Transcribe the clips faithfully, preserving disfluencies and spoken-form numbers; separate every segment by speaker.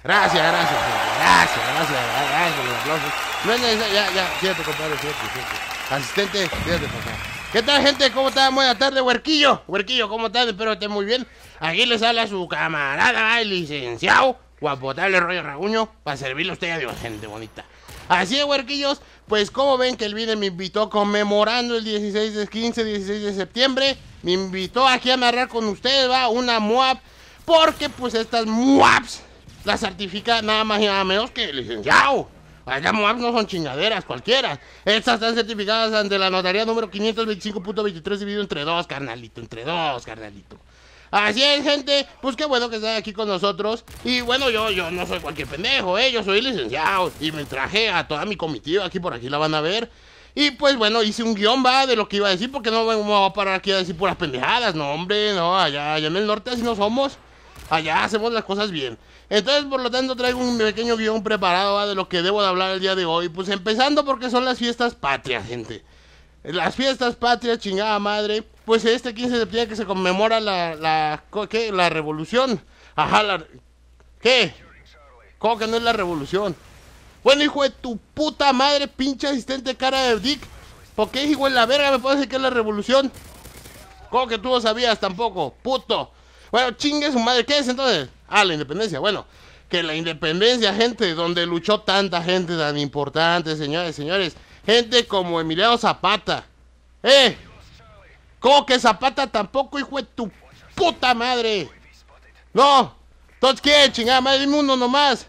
Speaker 1: Gracias, gracias, gente. Gracias, gracias, gracias por los aplausos. No es necesario, ya, ya, fíjate, compadre, fíjate, fíjate. Asistente, fíjate, por favor. ¿Qué tal, gente? ¿Cómo están? Buenas tardes, Huerquillo. Huerquillo, ¿cómo están? Espero que estén muy bien. Aquí les habla su camarada, el licenciado Guapotable Rollo Raguño, para servirle a usted a Dios, gente bonita. Así es, Huerquillos, pues como ven que el Viner me invitó conmemorando el dieciséis de quince, dieciséis de septiembre. Me invitó aquí a narrar con ustedes, va, una MOAB, porque pues estas MOABs las certifica nada más y nada menos que el licenciado. Las MOABs no son chingaderas cualquiera. Estas están certificadas ante la notaría número quinientos veinticinco punto veintitrés dividido entre dos, carnalito, entre dos, carnalito. Así es, gente, pues qué bueno que están aquí con nosotros. Y bueno, yo, yo no soy cualquier pendejo, eh, yo soy licenciado. Y me traje a toda mi comitiva, aquí por aquí la van a ver. Y pues bueno, hice un guión, va, de lo que iba a decir, porque no me voy a parar aquí a decir puras pendejadas. No, hombre, no, allá, allá en el norte así no somos. Allá hacemos las cosas bien. Entonces, por lo tanto, traigo un pequeño guión preparado, ¿va?, de lo que debo de hablar el día de hoy. Pues empezando porque son las fiestas patrias, gente. Las fiestas patrias, chingada madre. Pues este quince de septiembre que se conmemora la, la, ¿qué? La revolución. Ajá, la, ¿qué? ¿Cómo que no es la revolución? Bueno, hijo de tu puta madre, pinche asistente cara de Dick. ¿Por qué, hijo de la verga, me puedes decir que es la revolución? ¿Cómo que tú no sabías tampoco? Puto. Bueno, chingue su madre, ¿qué es entonces? Ah, la independencia, bueno, que la independencia, gente, donde luchó tanta gente tan importante, señores, señores, gente como Emiliano Zapata. ¿Eh? ¿Cómo que Zapata tampoco, hijo de tu puta madre? No, entonces, ¿qué, chingada madre? Dime uno nomás.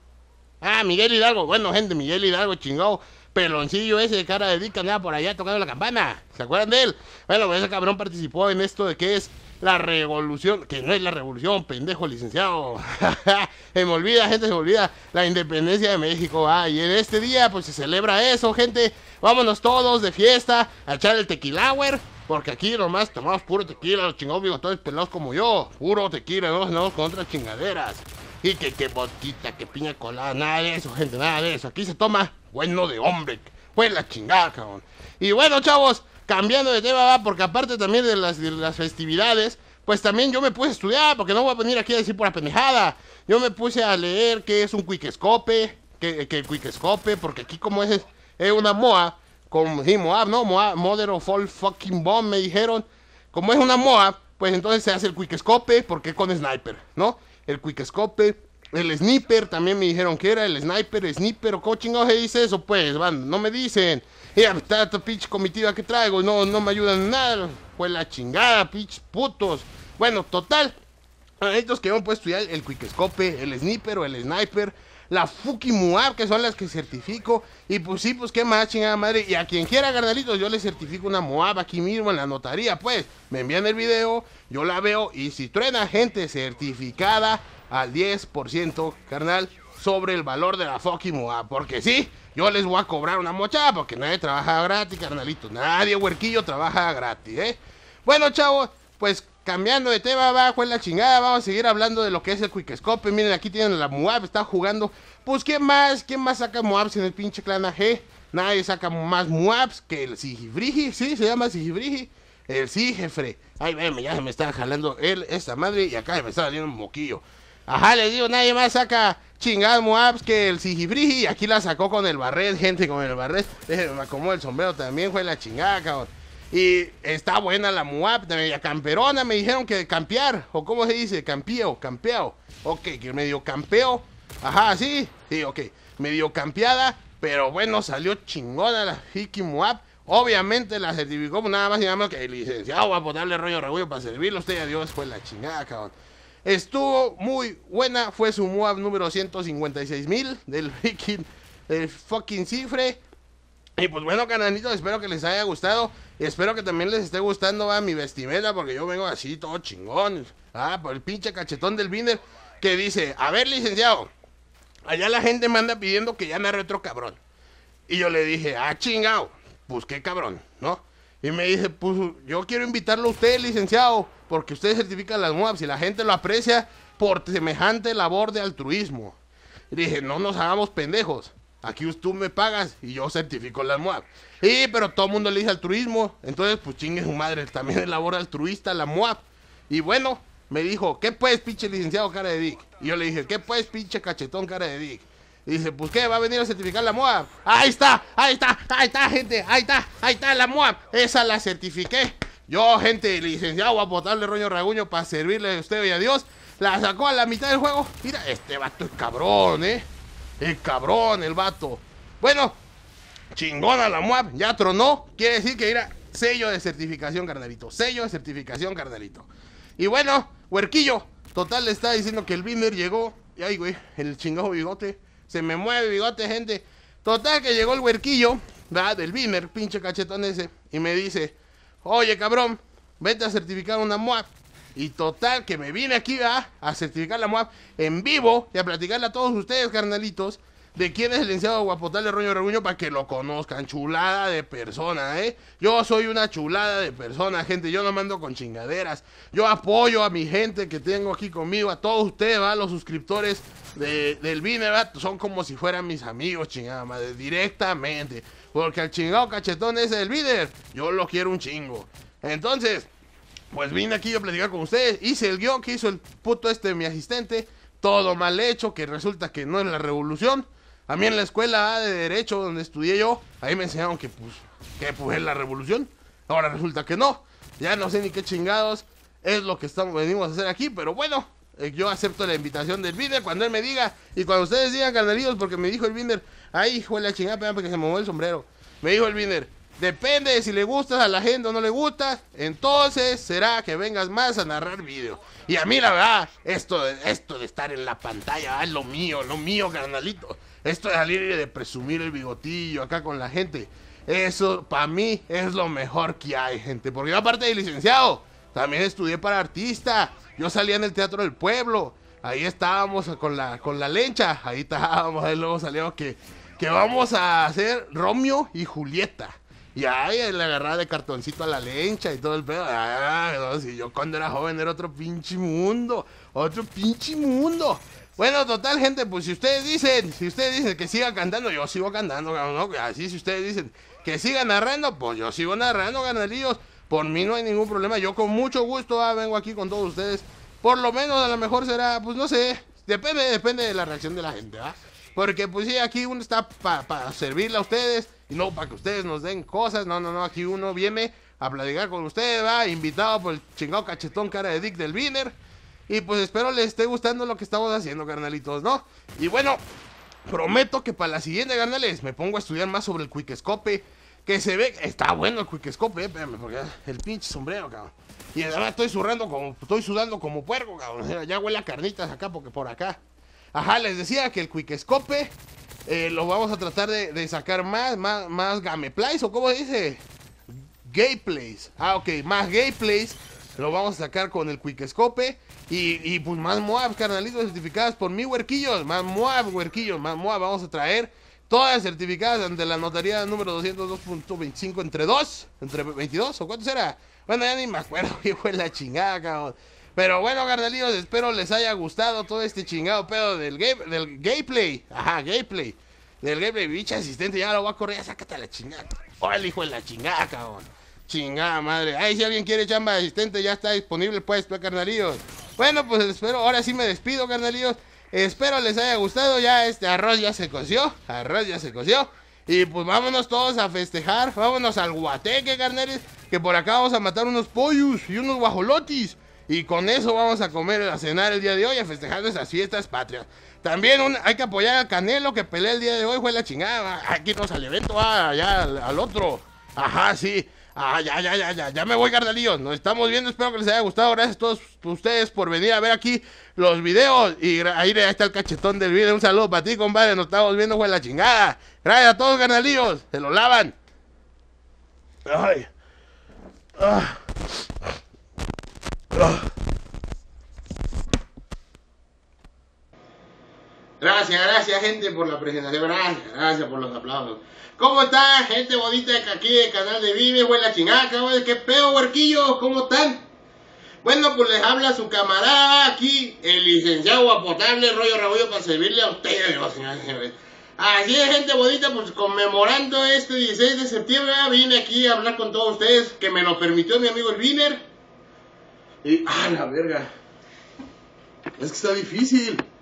Speaker 1: Ah, Miguel Hidalgo, bueno, gente, Miguel Hidalgo, chingado, peloncillo ese de cara de dica, andaba por allá tocando la campana, ¿se acuerdan de él? Bueno, pues ese cabrón participó en esto de que es la revolución, que no es la revolución, pendejo licenciado. Se me olvida, gente, se me olvida la independencia de México. Ah, y en este día pues se celebra eso, gente. Vámonos todos de fiesta a echar el tequilauer, porque aquí nomás tomamos puro tequila, los chingados bigotones pelados como yo. Puro tequila, no nos andamos con otras chingaderas. Y que, que vodquita, que piña colada, nada de eso, gente, nada de eso. Aquí se toma bueno de hombre, pues la chingada, cabrón. Y bueno, chavos, cambiando de tema, va, porque aparte también de las, de las festividades, pues también yo me puse a estudiar, porque no voy a venir aquí a decir pura pendejada. Yo me puse a leer qué es un quickescope, que, que el quickescope, porque aquí como es, es una MOA, como sí, MOAB, ¿no? MOA, Mother of All Fucking Bomb, me dijeron. Como es una MOA, pues entonces se hace el quickescope, porque es con sniper, ¿no? El quickescope, el sniper, también me dijeron que era el sniper, sniper, o cómo chingados se dice eso, pues, van, no me dicen. Ya, está esta pinche comitiva que traigo, no, no me ayudan en nada, pues la chingada, pinches putos. Bueno, total, estos que van pues estudiar el quickescope, el sniper o el sniper, la fucking MOAB, que son las que certifico, y pues sí, pues qué más, chingada madre, y a quien quiera, carnalitos, yo les certifico una MOAB aquí mismo en la notaría, pues, me envían el video, yo la veo, y si truena gente certificada al diez por ciento, carnal, sobre el valor de la fucking MOAB, porque sí, yo les voy a cobrar una mochada, porque nadie trabaja gratis, carnalitos, nadie, huerquillo, trabaja gratis, ¿eh? Bueno, chavos, pues cambiando de tema, bajo en la chingada, vamos a seguir hablando de lo que es el quickescope. Miren, aquí tienen la MOAB, está jugando. Pues, ¿quién más? ¿Quién más saca MOABs en el pinche clan A G? Nadie saca más MOABs que el Sigibrigi, sí, se llama Sigibrigi. El Sigefre. Ay, véanme, ya se me está jalando él, esta madre, y acá se me está saliendo un moquillo. Ajá, les digo, nadie más saca chingadas MOABs que el Sigibrigi. Y aquí la sacó con el Barret, gente, con el Barret. Déjenme, me acomodo el sombrero también, fue la chingada, cabrón. Y está buena la MOAB, de media camperona, me dijeron que de campear, o cómo se dice, campeo, campeo. Ok, que medio campeo, ajá, sí, sí, ok, medio campeada, pero bueno, salió chingona la Hiki MOAB. Obviamente la certificó nada más y nada menos que el licenciado Guapotable Rollo Raguño para servirlo. Usted a Dios fue la chingada, cabrón. Estuvo muy buena, fue su MOAB número ciento cincuenta y seis mil del freaking, del fucking cifre. Y pues bueno, canalitos, espero que les haya gustado. Y espero que también les esté gustando, va, mi vestimenta, porque yo vengo así, todo chingón. Ah, por el pinche cachetón del Viner, que dice, a ver, licenciado, allá la gente me anda pidiendo que ya me otro cabrón. Y yo le dije, ah, chingado, pues qué cabrón, ¿no? Y me dice, pues yo quiero invitarlo a usted, licenciado, porque usted certifica las MOABs y la gente lo aprecia por semejante labor de altruismo. Y dije, no nos hagamos pendejos. Aquí tú me pagas y yo certifico las MOAB. Y pero todo el mundo le dice altruismo. Entonces pues chingue su madre, también es labor altruista la MOAB. Y bueno, me dijo, ¿qué pues, pinche licenciado cara de dick? Y yo le dije, ¿qué pues, pinche cachetón cara de dick? Y dice, pues qué, va a venir a certificar la M O A B. Ahí está, ahí está, ahí está, gente, ahí está, ahí está la M O A B. Esa la certifiqué. Yo, gente, licenciado a botarle rollo raguño para servirle a usted y a Dios. La sacó a la mitad del juego. Mira, este vato es cabrón, eh. Es cabrón el vato. Bueno, chingona la M O A B, ya tronó. Quiere decir que mira, sello de certificación, carnalito. Sello de certificación, carnalito. Y bueno, Huerquillo, total le está diciendo que el Binder llegó. Y ay, güey, el chingado bigote. Se me mueve bigote, gente. Total que llegó el Huerquillo, ¿verdad? Del Binder, pinche cachetón ese. Y me dice, oye, cabrón, vete a certificar una M O A B. Y total que me vine aquí, ¿verdad? A certificar la M O A B en vivo y a platicarle a todos ustedes, carnalitos, de quién es el licenciado Guapotal de Roño Reguño para que lo conozcan. Chulada de persona, ¿eh? Yo soy una chulada de persona, gente. Yo no mando con chingaderas. Yo apoyo a mi gente que tengo aquí conmigo, a todos ustedes, ¿va? Los suscriptores de, del Vine, ¿va? Son como si fueran mis amigos, chingada madre, directamente. Porque al chingado cachetón ese del Vine, yo lo quiero un chingo. Entonces, pues vine aquí a platicar con ustedes. Hice el guión que hizo el puto este, mi asistente. Todo mal hecho, que resulta que no es la revolución. A mí en la escuela de Derecho, donde estudié yo, ahí me enseñaron que pues, que pues es la revolución. Ahora resulta que no. Ya no sé ni qué chingados es lo que estamos, venimos a hacer aquí, pero bueno, eh, yo acepto la invitación del Binder cuando él me diga. Y cuando ustedes digan, carnalillos, porque me dijo el Binder, ay, hijo de la chingada, pega porque se me movió el sombrero. Me dijo el Binder, depende de si le gustas a la gente o no le gusta, entonces será que vengas más a narrar vídeo. Y a mí la verdad, esto de, esto de estar en la pantalla, ah, es lo mío, lo mío, carnalito. Esto de salir y de presumir el bigotillo acá con la gente, eso para mí es lo mejor que hay, gente. Porque yo aparte de licenciado, también estudié para artista. Yo salía en el Teatro del Pueblo, ahí estábamos con la, con la lencha, ahí estábamos, ahí luego salíamos que, que vamos a hacer Romeo y Julieta. Y ahí le agarraba de cartoncito a la lencha y todo el pedo. Ah, no, si yo cuando era joven era otro pinche mundo. Otro pinche mundo. Bueno, total, gente, pues si ustedes dicen, si ustedes dicen que siga cantando, yo sigo cantando, ¿no? Así si ustedes dicen que siga narrando, pues yo sigo narrando, carnalillos. Por mí no hay ningún problema. Yo con mucho gusto ah, vengo aquí con todos ustedes. Por lo menos a lo mejor será, pues no sé. Depende, depende de la reacción de la gente, ¿ah? Porque pues sí, aquí uno está para pa servirle a ustedes y no para que ustedes nos den cosas. No, no, no, aquí uno viene a platicar con ustedes, va, invitado por el chingado cachetón cara de dick del Viner. Y pues espero les esté gustando lo que estamos haciendo, carnalitos, ¿no? Y bueno, prometo que para la siguiente, carnales, me pongo a estudiar más sobre el Quickescope. Que se ve, está bueno el Quickescope, eh, espérame, porque el pinche sombrero, cabrón. Y además estoy sudando como, estoy sudando como puerco, cabrón. Ya huele a carnitas acá, porque por acá. Ajá, les decía que el Quickescope eh, lo vamos a tratar de, de sacar más, más, más gameplays, o cómo dice, gameplays. Ah, ok, más gameplays lo vamos a sacar con el Quickescope. Y, y pues más M O A B, carnalitos, certificadas por mí, huerquillos. Más M O A B, huerquillos, más M O A B. Vamos a traer todas certificadas ante la notaría número doscientos dos punto veinticinco entre dos, entre veintidós, o cuánto será. Bueno, ya ni me acuerdo, hijo de la chingada, cabrón. Pero bueno, carnalillos, espero les haya gustado todo este chingado pedo del game, del gameplay. Ajá, gameplay. Del gameplay, bicha asistente, ya lo voy a correr, sácate a la chingada. Órale, hijo de la chingada, cabrón. Chingada madre. Ahí si alguien quiere chamba de asistente, ya está disponible, pues, carnalillos. Bueno, pues espero, ahora sí me despido, carnalillos. Espero les haya gustado, ya este arroz ya se coció. Arroz ya se coció. Y pues vámonos todos a festejar. Vámonos al guateque, carnales. Que por acá vamos a matar unos pollos y unos guajolotis. Y con eso vamos a comer, a cenar el día de hoy, a festejar nuestras fiestas patrias. También un, hay que apoyar a Canelo, que pelea el día de hoy, fue la chingada. Aquí nos al evento, ah, allá al, al otro. Ajá, sí. Ah, ya, ya, ya, ya, ya me voy, carnalillos. Nos estamos viendo, espero que les haya gustado. Gracias a todos ustedes por venir a ver aquí los videos. Y ahí está el cachetón del video. Un saludo para ti, compadre. Nos estamos viendo, fue la chingada. Gracias a todos, carnalillos. Se lo lavan. Ay. Ah. Gracias, gracias, gente, por la presentación. Gracias, gracias por los aplausos. ¿Cómo está, gente bonita de aquí del canal de Vive, güey, la chingada, cabrón? ¿Qué pedo, huerquillos? ¿Cómo están? Bueno, pues les habla su camarada aquí, el licenciado Guapotable, rollo rabollo, para servirle a ustedes, oh, señores, señores. Así es, gente bonita, pues conmemorando este dieciséis de septiembre, vine aquí a hablar con todos ustedes, que me lo permitió mi amigo el Viner. Y, ah, la verga. Es que está difícil.